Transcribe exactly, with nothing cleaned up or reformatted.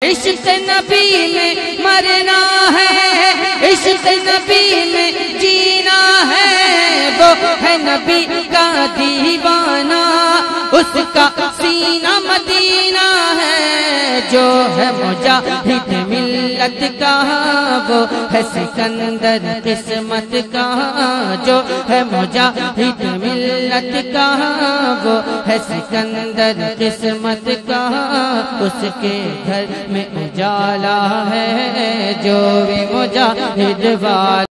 इश्क नबी में मरना है, इश्क नबी में जीना है, वो है नबी का दीवाना, उसका सीना मदीना है। जो है मुजाहिद मिल्लत का, वो है सिकंदर किस्मत का। जो है मुजाहिद मिल्लत का, वो है सिकंदर किस्मत का। उसके घर में उजाला है, जो भी मुजाहिद वाला